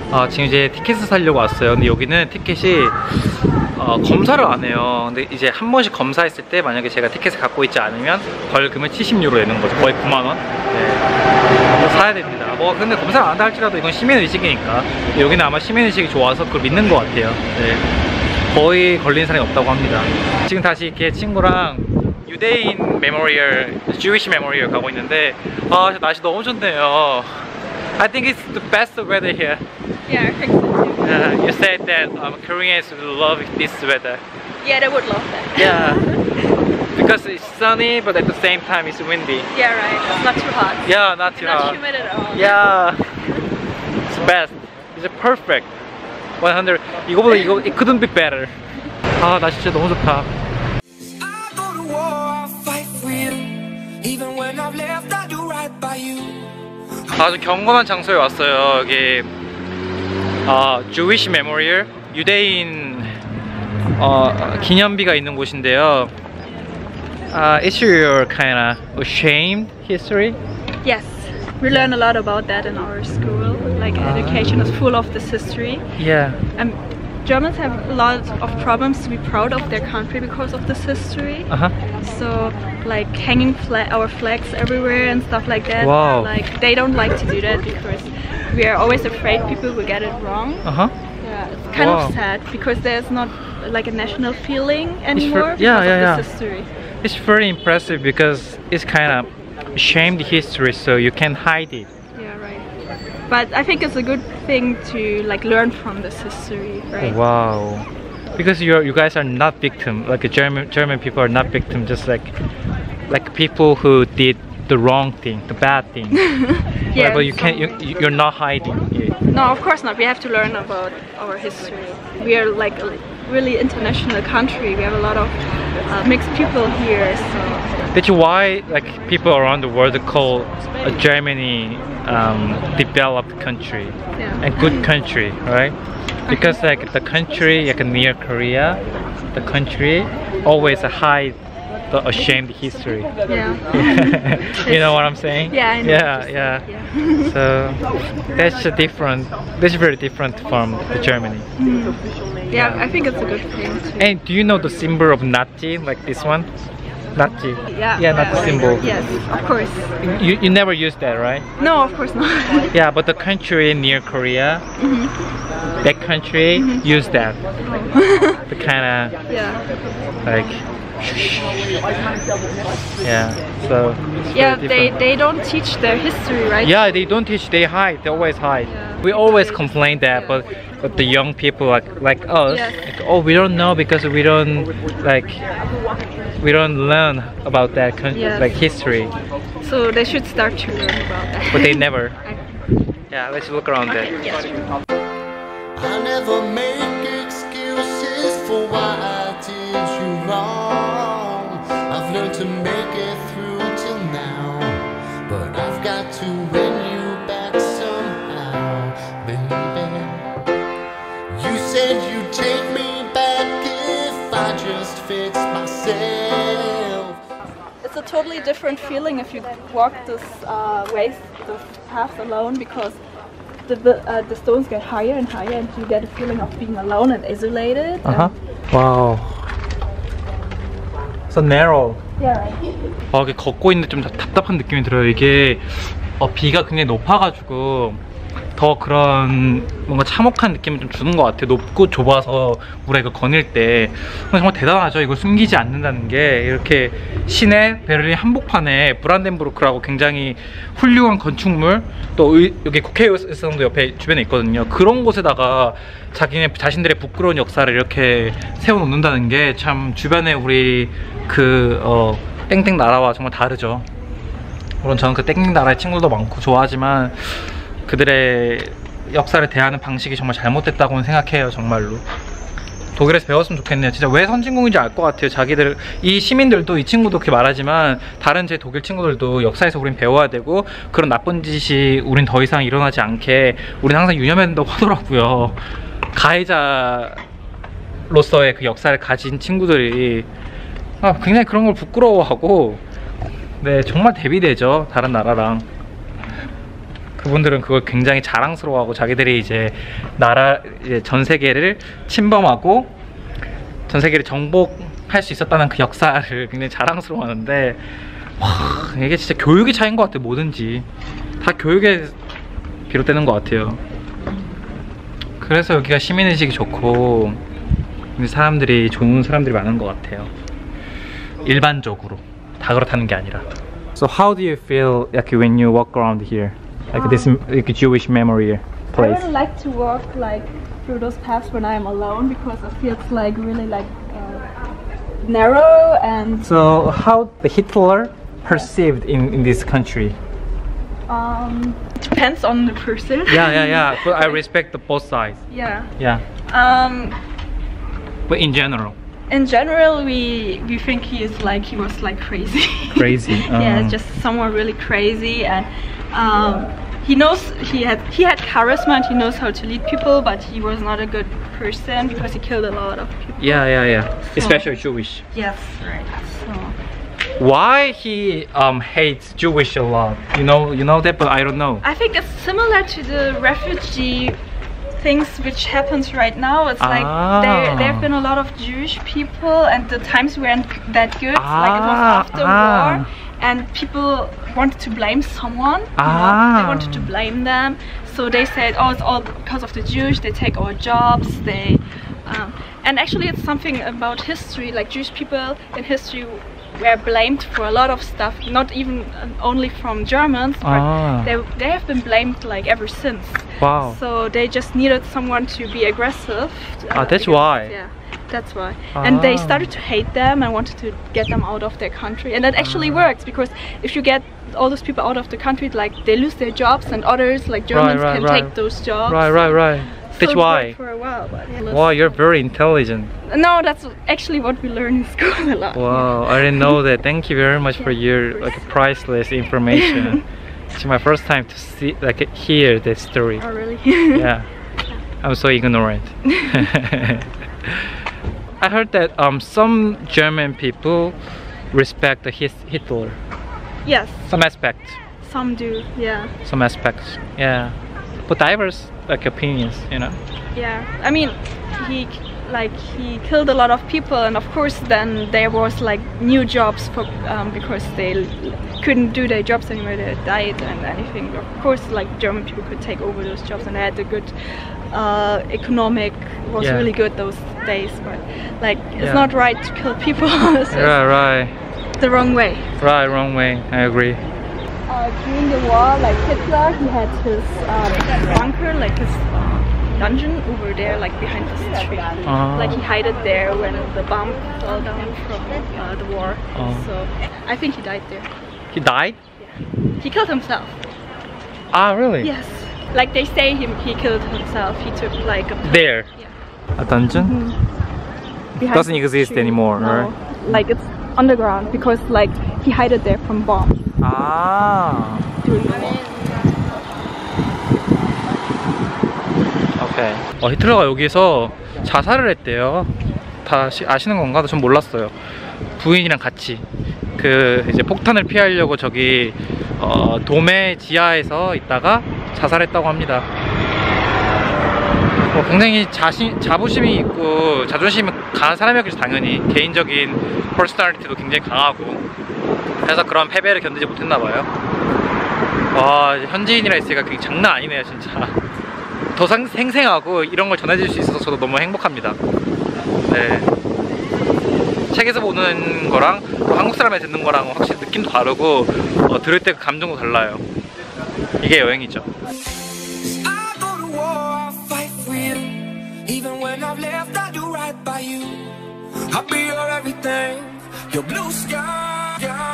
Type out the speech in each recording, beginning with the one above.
지금 이제 티켓을 사려고 왔어요. 근데 여기는 티켓이 검사를 안 해요. 근데 이제 한 번씩 검사했을 때 만약에 제가 티켓을 갖고 있지 않으면 벌금을 70유로 내는 거죠. 거의 9만원. 네. 사야 됩니다. 뭐 근데 검사를 안 한다 할지라도 이건 시민의식이니까 여기는 아마 시민의식이 좋아서 그걸 믿는 것 같아요. 네. 거의 걸린 사람이 없다고 합니다. 지금 다시 이렇게 친구랑 유대인 메모리얼, Jewish 메모리얼 가고 있는데 날씨 너무 좋네요. I think it's the best weather here. Yeah, I think so too. You said that Koreans would love this weather. Yeah, they would love that. Yeah, because it's sunny, but at the same time it's windy. Yeah, right. It's not too hot. Yeah, not too Not hot. humid at all. Yeah, it's best. It's perfect. 100. 이거보다 이거 it couldn't be better. 나 진짜 너무 좋다. I go to war, I fight for you. Even when I've left, I do right by you. 아주 경건한 장소에 왔어요. 여기 Jewish Memorial, 유대인 기념비가 있는 곳인데요. Is your kind of ashamed history? Yes, we learn a lot about that in our school. Like education is full of this history. Yeah. Germans have a lot of problems to be proud of their country because of this history. So like hanging our flags everywhere and stuff like that. Wow. Like they don't like to do that because we are always afraid people will get it wrong. Yeah, it's kind of sad because there's not like a national feeling anymore because of this history. It's very impressive because it's kind of shamed history, so you can't hide it. Yeah, right. But I think it's a good thing to like learn from this history, right? Wow. Because you guys are not victim, like German people are not victim, just like people who did the wrong thing, the bad thing. Yeah, but you're not hiding it. No, of course not. We have to learn about our history. We are like a really international country. We have a lot of mixed people here. So That's why like people around the world call Germany developed country and good country, right? Because like the country like near Korea, the country always hide the ashamed history. Yeah. You know what I'm saying? Yeah, I know. Yeah. So that's very different from the Germany. Yeah, I think it's a good thing too. And do you know the symbol of Nazi, like this one? Nazi. Yeah, Nazi symbol. Yes, of course. You never use that, right? No, of course not. Yeah, but the country near Korea, that country use that. The kind of like so yeah, they don't teach their history, right? Yeah, they don't teach, they hide, they always hide. We always complain that, but the young people like us, like, we don't know because we don't learn about that like history. So they should start to learn about that. But they never. Yeah, let's look around there. I never make excuses for why I did you wrong. I've learned to make it through till now, but I've got to win you back somehow, baby. You said you'd take me back if I just fixed myself. It's a totally different feeling if you walk this this path alone, because the stones get higher and higher and you get a feeling of being alone and isolated. Wow. So narrow. Yeah. 이게 걷고 있는데 좀 답답한 느낌이 들어요. 이게 비가 굉장히 높아가지고 더 그런 뭔가 참혹한 느낌을 좀 주는 것 같아요. 높고 좁아서 우리가 이거 거닐 때. 정말 대단하죠. 이걸 숨기지 않는다는 게. 이렇게 시내 베를린 한복판에 브란덴부르크라고 굉장히 훌륭한 건축물, 또 여기 국회의사당도 옆에 주변에 있거든요. 그런 곳에다가 자신들의 부끄러운 역사를 이렇게 세워놓는다는 게 참 주변에 우리 땡땡 나라와 정말 다르죠. 물론 저는 그 땡땡 나라의 친구도 많고 좋아하지만 그들의 역사를 대하는 방식이 정말 잘못됐다고는 생각해요. 정말로 독일에서 배웠으면 좋겠네요. 진짜 왜 선진국인지 알 것 같아요. 자기들, 이 시민들도, 이 친구도 그렇게 말하지만 다른 제 독일 친구들도 역사에서 우린 배워야 되고 그런 나쁜 짓이 우린 더 이상 일어나지 않게 우린 항상 유념해야 된다고 하더라고요. 가해자로서의 그 역사를 가진 친구들이 굉장히 그런 걸 부끄러워하고, 네, 정말 대비되죠. 다른 나라랑. 그분들은 그걸 굉장히 자랑스러워하고 자기들이 이제 이제 전 세계를 침범하고 전 세계를 정복할 수 있었다는 그 역사를 굉장히 자랑스러워하는데, 와, 이게 진짜 교육의 차이인 것 같아요. 뭐든지 다 교육에 비롯되는 것 같아요. 그래서 여기가 시민의식이 좋고 사람들이 좋은 사람들이 많은 것 같아요. 일반적으로 다 그렇다는 게 아니라. So how do you feel like when you walk around here, like this like Jewish memory place? I really like to walk like through those paths when I'm alone because it feels like really like narrow and. So how the Hitler perceived in this country? Depends on the person. Yeah. But I respect the both sides. Yeah. Yeah. But in general. In general, we think he was like crazy. Crazy. Yeah, just someone really crazy, and he knows he had charisma and he knows how to lead people, but he was not a good person because he killed a lot of people. Yeah. So, especially Jewish. Yes, right. So. Why he hates Jewish a lot? You know that, but I don't know. I think it's similar to the refugee things which happens right now. It's like there have been a lot of Jewish people and the times weren't that good. Like it was after war and people wanted to blame someone. They wanted to blame them. So they said, oh, it's all because of the Jews. They take our jobs. And actually it's something about history. Like Jewish people in history were blamed for a lot of stuff, not even only from Germans, but they have been blamed like ever since. Wow. So they just needed someone to be aggressive. That's why. Yeah, that's why. And they started to hate them and wanted to get them out of their country. And that actually works, because if you get all those people out of the country, like they lose their jobs and others like Germans can take those jobs. Right. That's why. For a while, but wow, you're very intelligent. No, that's actually what we learn in school a lot. Wow, I didn't know that. Thank you very much for your priceless information. It's my first time to see, hear this story. Oh, really? Yeah, I'm so ignorant. I heard that some German people respect Hitler. Yes. Some aspects. Some do, yeah. Some aspects, yeah. But diverse opinions, Yeah, I mean, he killed a lot of people, and of course then there was like new jobs for because they couldn't do their jobs anymore. They died and anything. Of course, like German people could take over those jobs, and they had a good economic was really good those days. But like it's not right to kill people. So right. The wrong way. Right, wrong way. I agree. During the war, like Hitler, he had his bunker, like his dungeon over there, like behind this tree. Like he hid it there when the bomb fell down from the war. So I think he died there. He died? Yeah. He killed himself. Ah, really? Yes. Like they say he killed himself. He took like a there. Yeah. A dungeon? Doesn't exist anymore, no. right? Like it's underground because like he hid it there from bombs. During the war. 오케이. 히틀러가 여기서 자살을 했대요. 다 아시는 건가? 전 몰랐어요. 부인이랑 같이 이제 폭탄을 피하려고 저기 도매 지하에서 있다가 자살했다고 합니다. 굉장히 자부심이 있고 자존심이 강한 사람이었겠죠. 당연히 개인적인 퍼스널리티도 굉장히 강하고, 그래서 그런 패배를 견디지 못했나봐요. 와, 현지인이라 있으니까 그게 장난 아니네요 진짜. 더 생생하고 이런 걸 전해줄 수 있어서 저도 너무 행복합니다. 네. 책에서 보는 거랑 한국 사람이 듣는 거랑 확실히 느낌도 다르고 들을 때 감정도 달라요. 이게 여행이죠. I'll be your everything, your blue sky.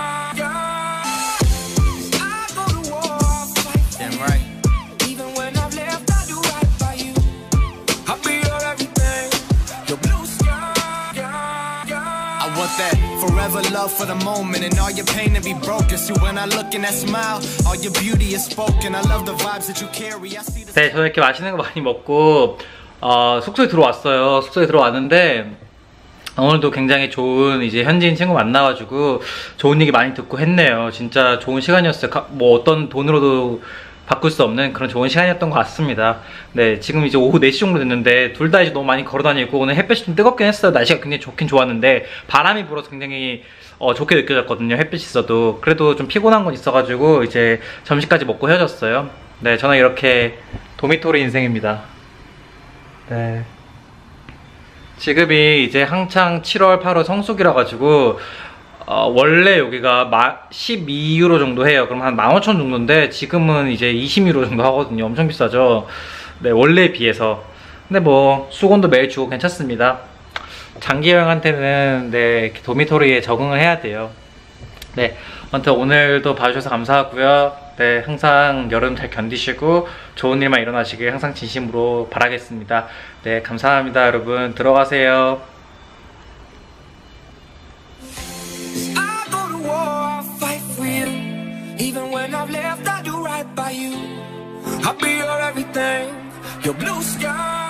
I go to war, fight. Damn right. Even when I've left, I do right by you. I'll be your everything, your blue sky. I want that forever love for the moment, and all your pain to be broken. See when I look in that smile, all your beauty is spoken. I love the vibes that you carry. I see the. 네, 저는 이렇게 맛있는 거 많이 먹고 숙소에 들어왔어요. 숙소에 들어왔는데. 오늘도 굉장히 좋은 이제 현지인 친구 만나가지고 좋은 얘기 많이 듣고 했네요. 진짜 좋은 시간이었어요. 뭐 어떤 돈으로도 바꿀 수 없는 그런 좋은 시간이었던 것 같습니다. 네, 지금 이제 오후 4시 정도 됐는데 둘 다 이제 너무 많이 걸어 다니고 오늘 햇볕이 좀 뜨겁긴 했어요. 날씨가 굉장히 좋긴 좋았는데 바람이 불어서 굉장히 좋게 느껴졌거든요. 햇빛이 있어도. 그래도 좀 피곤한 건 있어가지고 이제 점심까지 먹고 헤어졌어요. 네, 저는 이렇게 도미토리 인생입니다. 네. 지금이 이제 한창 7월, 8월 성수기라 가지고 원래 여기가 12유로 정도 해요. 그럼 한 15,000원 정도인데 지금은 이제 20유로 정도 하거든요. 엄청 비싸죠. 네, 원래에 비해서. 근데 뭐 수건도 매일 주고 괜찮습니다. 장기 여행한테는 네, 도미토리에 적응을 해야 돼요. 네, 아무튼 오늘도 봐주셔서 감사하고요. 네, 항상 여름 잘 견디시고 좋은 일만 일어나시길 항상 진심으로 바라겠습니다. 네, 감사합니다. 여러분 들어가세요. I go to war, I fight for you. Even when I've left, I do right by you. I'll be your everything, your blue sky.